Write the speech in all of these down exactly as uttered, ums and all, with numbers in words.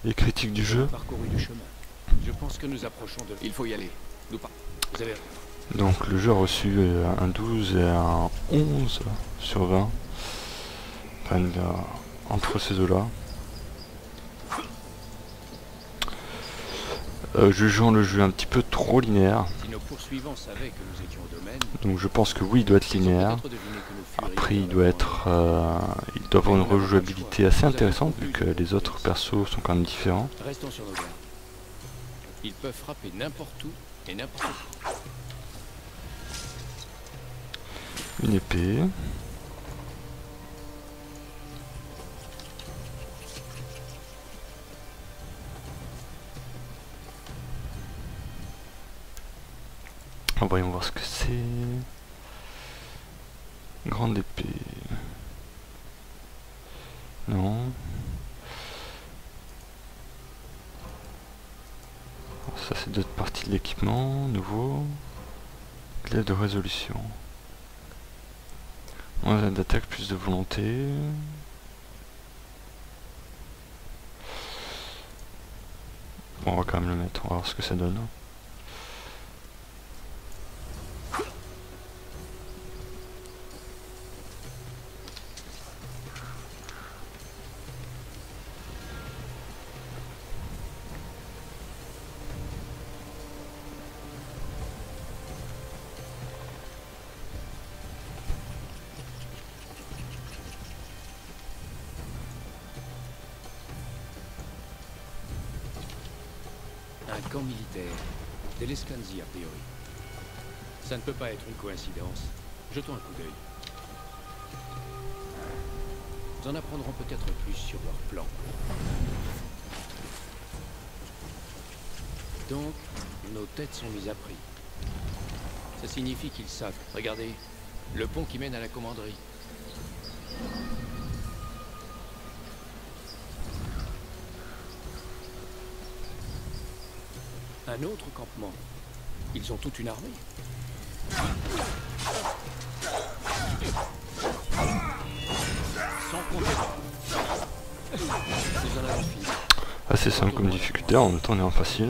les critiques du jeu. Parcouru du chemin. Je pense que nous approchons de... Il faut y aller. Nous pas. Vous avez... Donc le jeu a reçu euh, un douze et un onze sur vingt. Enfin, euh, entre ces deux-là. Euh, jugeant le jeu un petit peu trop linéaire. Si nos poursuivants savaient que nous étions au domaine... Donc je pense que oui, il doit être linéaire. Après, il doit être, euh, il doit avoir une rejouabilité assez intéressante vu que les autres persos sont quand même différents. Restons sur nos gardes. Ils peuvent frapper n'importe où et n'importe où. Une épée. Oh, voyons voir ce que c'est. Grande épée. Non. Ça c'est d'autres parties de l'équipement. Nouveau. Glaive de résolution. Moins d'attaque, plus de volonté. Bon, on va quand même le mettre, on va voir ce que ça donne. Un camp militaire. De l'Escanzi, a priori. Ça ne peut pas être une coïncidence. Jetons un coup d'œil. Nous en apprendrons peut-être plus sur leur plan. Donc, nos têtes sont mises à prix. Ça signifie qu'ils savent. Regardez, le pont qui mène à la commanderie. Un autre campement. Ils ont toute une armée. Sans compter. Nous en avons fini. Assez simple comme difficulté, en même temps on est en facile.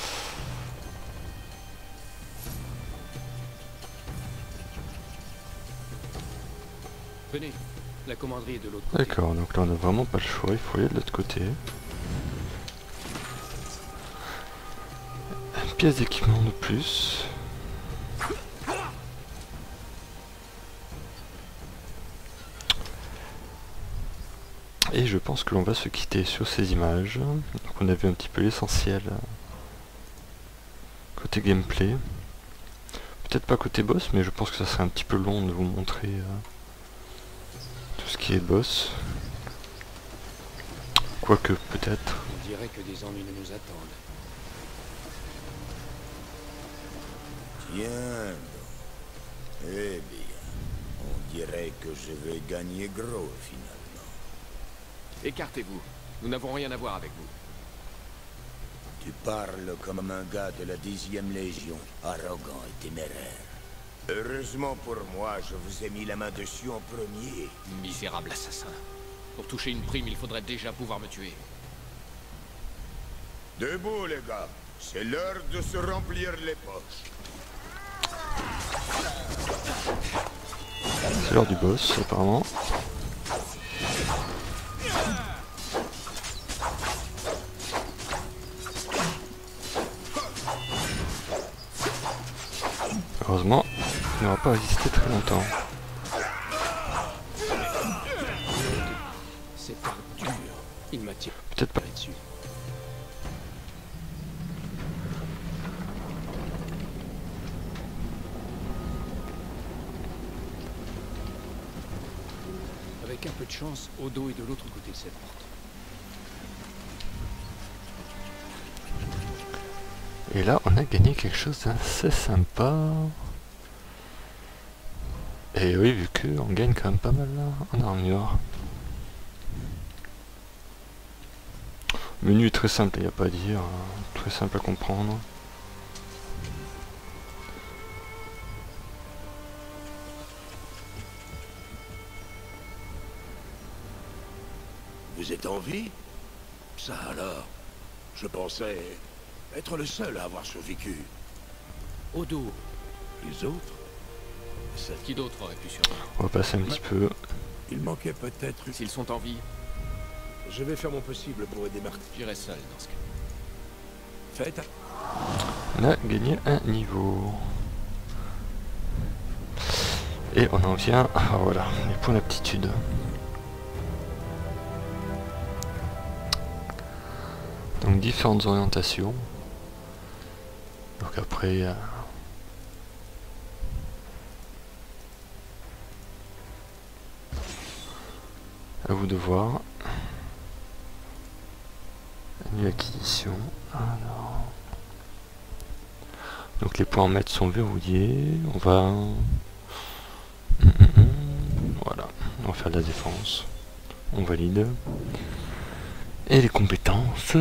Venez, la commanderie est de l'autre côté. D'accord, donc là on n'a vraiment pas le choix, il faut aller de l'autre côté. Une pièce d'équipement de plus. Et je pense que l'on va se quitter sur ces images. Donc on a vu un petit peu l'essentiel côté gameplay. Peut-être pas côté boss, mais je pense que ça serait un petit peu long de vous montrer euh, tout ce qui est boss. Quoique peut-être. On dirait que des ennuis nous attendent. Tiens donc. Eh bien, on dirait que je vais gagner gros finalement. Écartez-vous. Nous n'avons rien à voir avec vous. Tu parles comme un gars de la dixième Légion, arrogant et téméraire. Heureusement pour moi, je vous ai mis la main dessus en premier. Misérable assassin. Pour toucher une prime, il faudrait déjà pouvoir me tuer. Debout les gars, c'est l'heure de se remplir les poches. C'est l'heure du boss apparemment. Heureusement, il n'aura pas résisté très longtemps. C'est pas dur. Il m'a tiré Peut-être pas. dessus. Avec un peu de chance, Odo est de l'autre côté de cette porte. Et là, on a gagné quelque chose d'assez sympa. Et oui, vu que on gagne quand même pas mal là, en armure. Le menu est très simple, il n'y a pas à dire. Hein, très simple à comprendre. Vous êtes en vie? Ça alors, Je pensais être le seul à avoir survécu. Odo, Les autres, ça... qui d'autre aurait pu survivre? On va passer un petit peu. Il manquait peut-être... S'ils sont en vie, Je vais faire mon possible pour aider Martin. j'irai seul dans ce cas. Faites... On a gagné un niveau. Et on en vient, ah, voilà, les points d'aptitude. Donc différentes orientations. Donc après... Euh, à vous de voir. Une acquisition. Alors... Donc les points en maître sont verrouillés. On va... Voilà, on va faire de la défense. On valide. Et les compétences.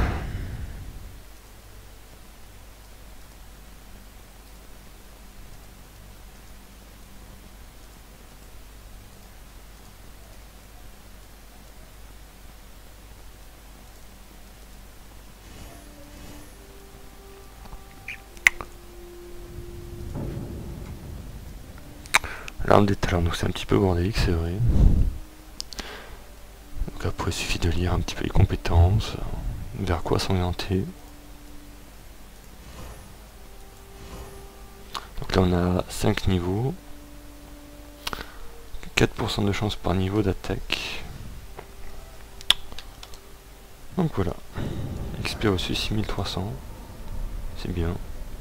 L'arme des talents, donc c'est un petit peu bordélique, c'est vrai. Donc après il suffit de lire un petit peu les compétences, vers quoi s'orienter. Donc là on a cinq niveaux, quatre pour cent de chance par niveau d'attaque. Donc voilà, X P reçu six mille trois cents, c'est bien.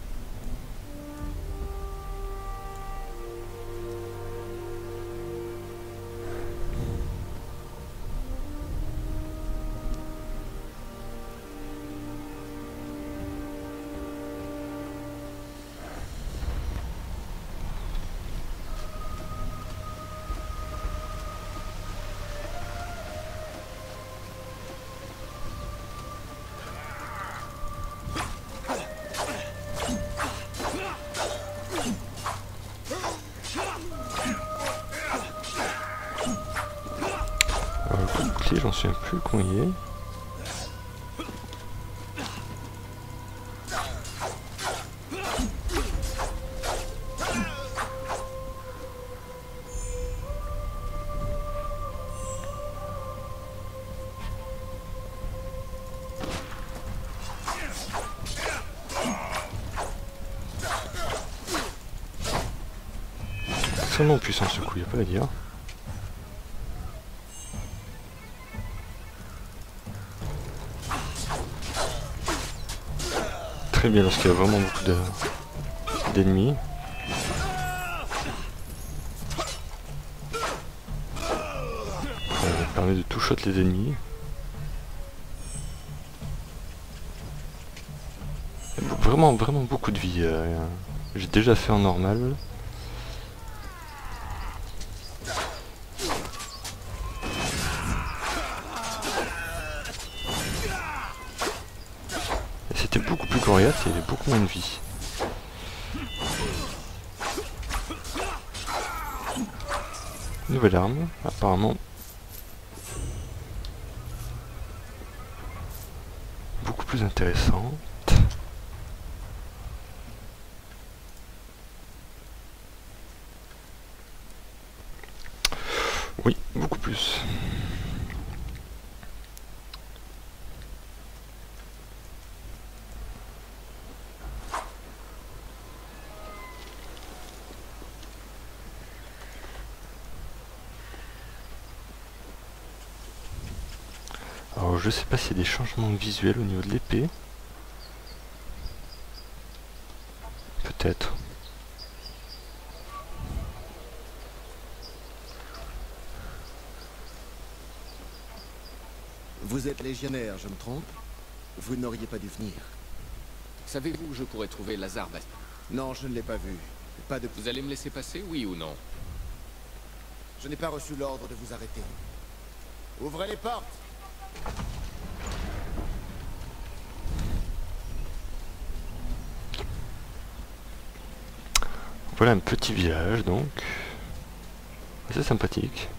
J'en souviens plus qu'on y est. Extrêmement puissant ce coup, il n'y a pas à dire. Très bien lorsqu'il y a vraiment beaucoup de d'ennemis. Ça permet de tout shot les ennemis. Il y a vraiment vraiment beaucoup de vie. Euh, J'ai déjà fait en normal. C'était beaucoup plus coriace et il y avait beaucoup moins de vie. Nouvelle arme, apparemment beaucoup plus intéressante. Oui, beaucoup plus. Alors je sais pas s'il y a des changements visuels au niveau de l'épée. Peut-être. Vous êtes légionnaire, je me trompe? Vous n'auriez pas dû venir. Savez-vous où je pourrais trouver Lazare Bast... Non, je ne l'ai pas vu. Pas de... Vous allez me laisser passer, oui ou non? Je n'ai pas reçu l'ordre de vous arrêter. Ouvrez les portes! Voilà un petit village donc. Assez sympathique.